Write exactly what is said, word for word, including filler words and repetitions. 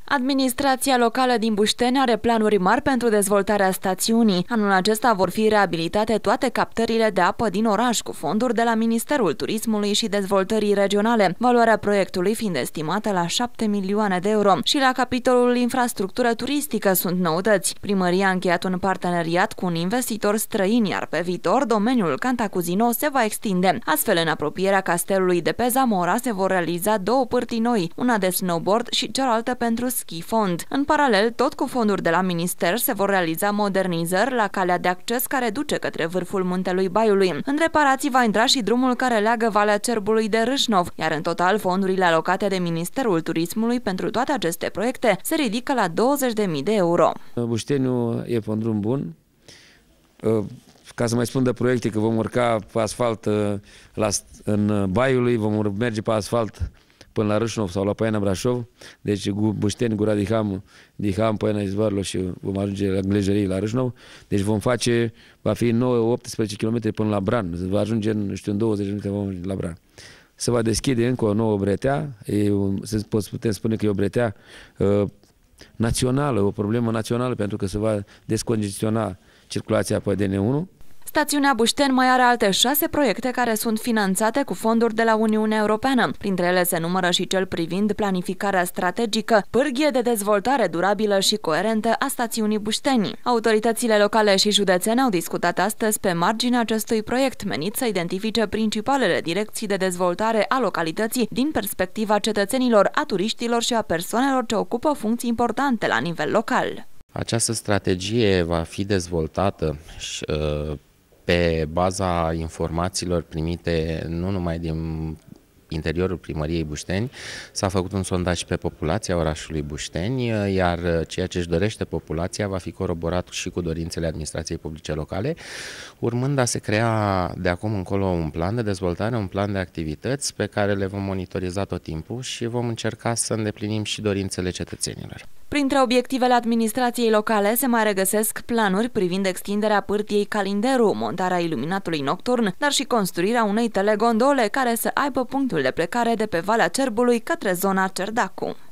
Administrația locală din Bușteni are planuri mari pentru dezvoltarea stațiunii. Anul acesta vor fi reabilitate toate captările de apă din oraș cu fonduri de la Ministerul Turismului și Dezvoltării Regionale, valoarea proiectului fiind estimată la șapte milioane de euro. Și la capitolul infrastructură turistică sunt noutăți. Primăria a încheiat un parteneriat cu un investitor străin, iar pe viitor domeniul Cantacuzino se va extinde. Astfel, în apropierea castelului de pe Zamora se vor realiza două pârtii noi, una de snowboard și cealaltă pentru ski fond. În paralel, tot cu fonduri de la minister, se vor realiza modernizări la calea de acces care duce către vârful muntelui Baiului. În reparații va intra și drumul care leagă Valea Cerbului de Râșnov, iar în total fondurile alocate de Ministerul Turismului pentru toate aceste proiecte se ridică la douăzeci de mii de euro. Bușteniu e pe un drum bun. Ca să mai spun de proiecte, că vom urca pe asfalt la, în Baiului, vom merge pe asfalt până la Râșnov sau la Poiana Brașov, deci Bușteni, Gura Diham, Diham, Poiana Izvoarlo și vom ajunge la Glejerii, la Râșnov. Deci vom face, va fi nouă optsprezece kilometri până la Bran, va ajunge în, știu, în douăzeci de minute vom ajunge la Bran. Se va deschide încă o nouă bretea, e, putem spune că e o bretea uh, națională, o problemă națională, pentru că se va descongestiona circulația pe D N unu. Stațiunea Bușteni mai are alte șase proiecte care sunt finanțate cu fonduri de la Uniunea Europeană. Printre ele se numără și cel privind planificarea strategică, pârghie de dezvoltare durabilă și coerentă a stațiunii Bușteni. Autoritățile locale și județene au discutat astăzi pe marginea acestui proiect, menit să identifice principalele direcții de dezvoltare a localității din perspectiva cetățenilor, a turiștilor și a persoanelor ce ocupă funcții importante la nivel local. Această strategie va fi dezvoltată și, uh, pe baza informațiilor primite nu numai din interiorul primăriei Bușteni. S-a făcut un sondaj pe populația orașului Bușteni, iar ceea ce își dorește populația va fi coroborat și cu dorințele administrației publice locale, urmând a se crea de acum încolo un plan de dezvoltare, un plan de activități pe care le vom monitoriza tot timpul și vom încerca să îndeplinim și dorințele cetățenilor. Printre obiectivele administrației locale se mai regăsesc planuri privind extinderea pârtiei Calinderu, montarea iluminatului nocturn, dar și construirea unei telegondole care să aibă punctul de plecare de pe Valea Cerbului către zona Cerdacu.